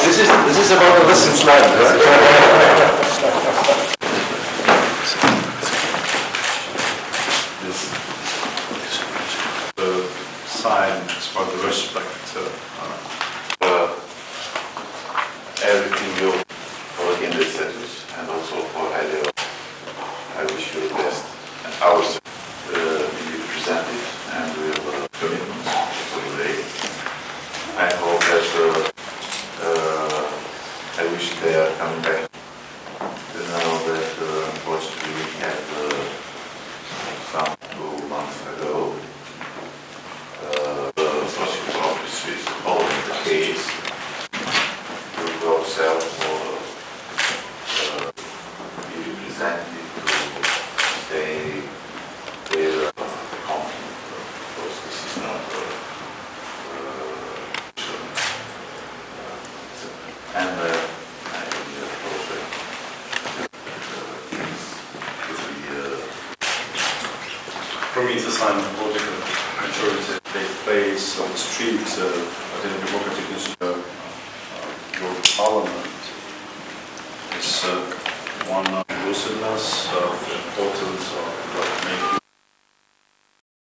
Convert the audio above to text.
This is about the lesson slide. The sign is for the respect. Everything you work in this service and also for Helio. I wish you the best. And ours will be presented and we have commitments for the day. I hope that I wish they are coming back. You know that unfortunately we had some 2 months ago the prosecutor's office is following the case. We will ourselves for be represented to stay with the company because this is not and I hope that For me, it's a sign of political maturity. They place on the street in a democratic institution. Your parliament is one lucidness of importance of what makes